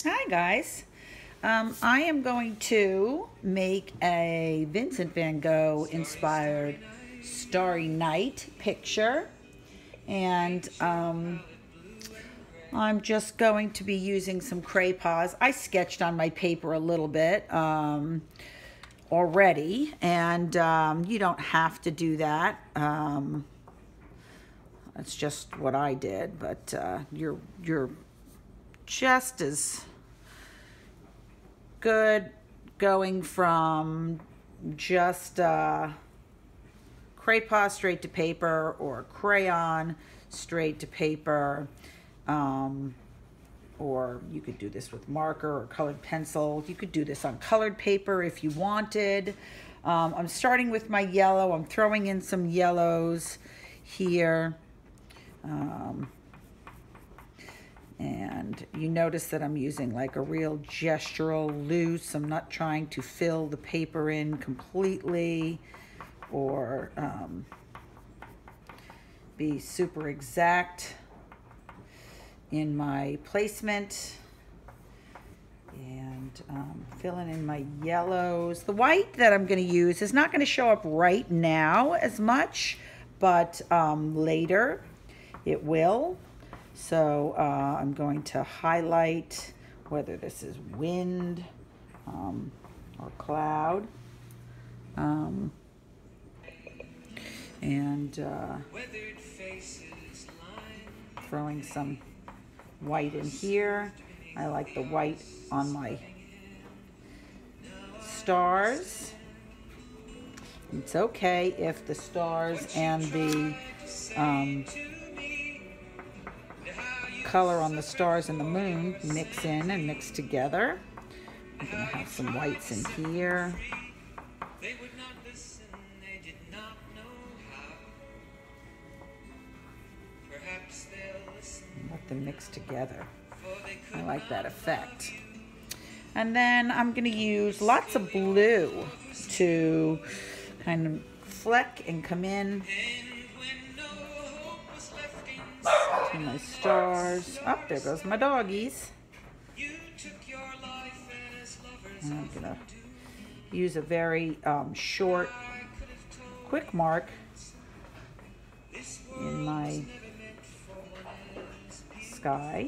Hi guys. I am going to make a Vincent Van Gogh inspired Starry Night picture, and I'm just going to be using some crayons. I sketched on my paper a little bit already, and you don't have to do that. That's just what I did, but you're just as good going from just crayon straight to paper or crayon straight to paper, or you could do this with marker or colored pencil. You could do this on colored paper if you wanted. I'm starting with my yellow. I'm throwing in some yellows here. And you notice that I'm using like a real gestural loose. I'm not trying to fill the paper in completely or be super exact in my placement. And filling in my yellows. The white that I'm going to use is not going to show up right now as much, but later it will. So I'm going to highlight whether this is wind or cloud, and throwing some white in here. I like the white on my stars. It's okay if the stars and the color on the stars and the moon mix in and mix together. I'm going to have some whites in here. Let them mix together. I like that effect. And then I'm going to use lots of blue to kind of fleck and come in to my stars. Oh, there goes my doggies. And I'm going to use a very short, quick mark in my sky.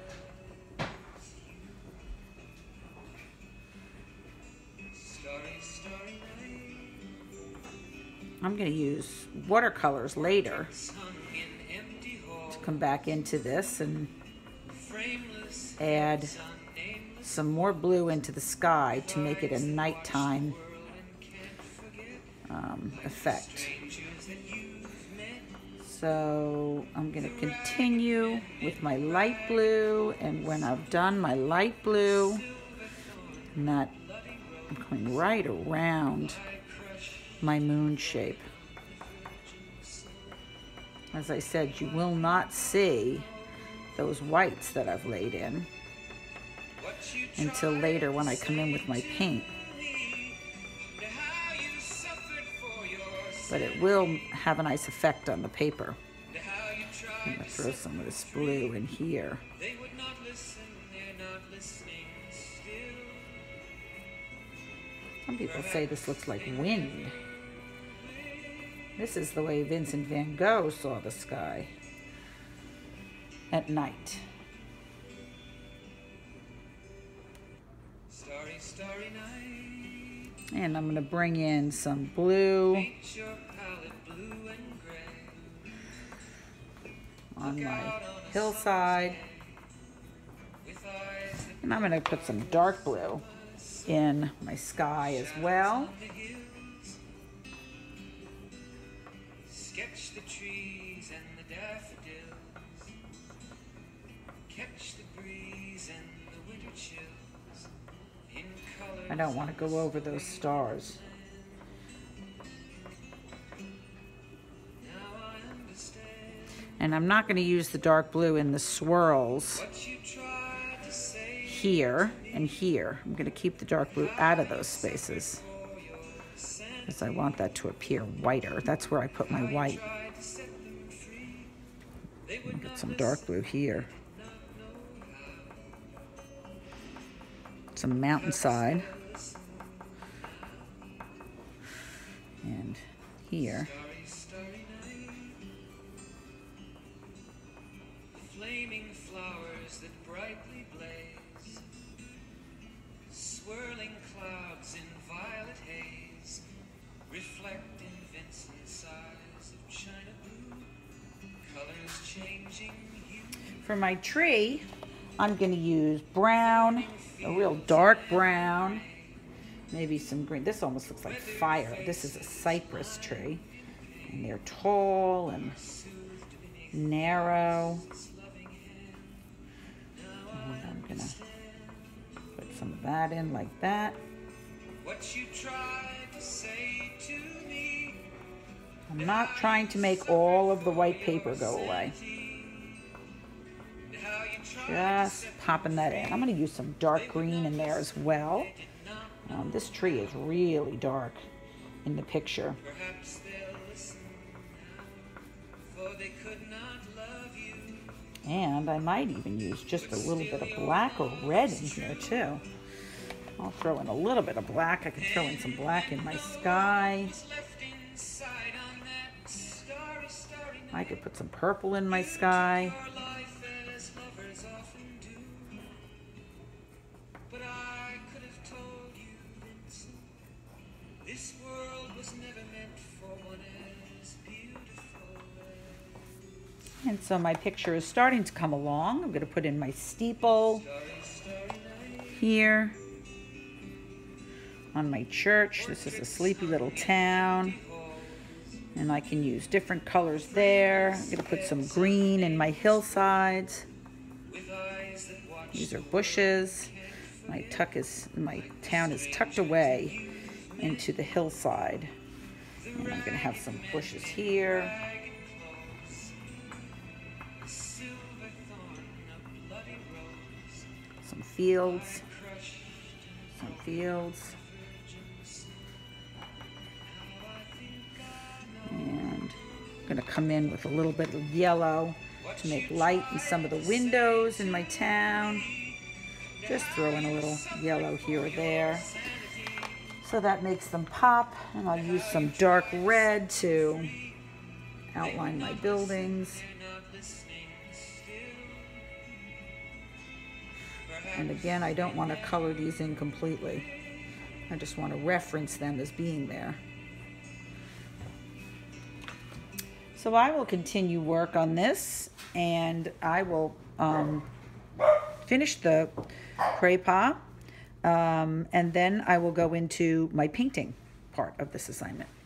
I'm going to use watercolors later to come back into this and add some more blue into the sky to make it a nighttime effect. So I'm going to continue with my light blue, and when I've done my light blue, I'm going right around my moon shape. As I said, you will not see those whites that I've laid in until later when I come in with my paint. But it will have a nice effect on the paper. I'm going to throw some of this blue in here. Some people say this looks like wind. This is the way Vincent Van Gogh saw the sky at night. Starry, starry night. And I'm going to bring in some blue on my hillside. And I'm going to put some dark blue in my sky as well. Sketch the trees and the daffodils. Catch the breeze and the winter chills. I don't want to go over those stars. And I'm not going to use the dark blue in the swirls here and here. I'm going to keep the dark blue out of those spaces because I want that to appear whiter. That's where I put my white. Get some dark blue here. some mountainside. And here. Flaming flowers that brightly blaze, swirling clouds in violet haze, reflect in Vincent's eyes of china blue, colors changing hue. For my tree, I'm going to use brown, a real dark brown, maybe some green. This almost looks like fire. This is a cypress tree, and they're tall and narrow. And I'm going to put some of that in like that. What you tried to say to me. I'm not trying to make all of the white paper go away. Just popping that in. I'm going to use some dark green in there as well. This tree is really dark in the picture. Perhaps they'll listen now, for they could not love you. And I might even use just a little bit of black or red in here too. I'll throw in a little bit of black. I can throw in some black in my sky. I could put some purple in my sky. This world was never meant for one as beautiful as. And so my picture is starting to come along. I'm going to put in my steeple here on my church. This is a sleepy little town. And I can use different colors there. I'm going to put some green in my hillsides. These are bushes. My town is tucked away into the hillside. And I'm going to have some bushes here. Some fields. Some fields. And I'm going to come in with a little bit of yellow to make light in some of the windows in my town. Just throw in a little yellow here or there. So that makes them pop, and I'll use some dark red to outline my buildings. And again, I don't want to color these in completely. I just want to reference them as being there. So I will continue work on this, and I will finish the crepe. And then I will go into my painting part of this assignment.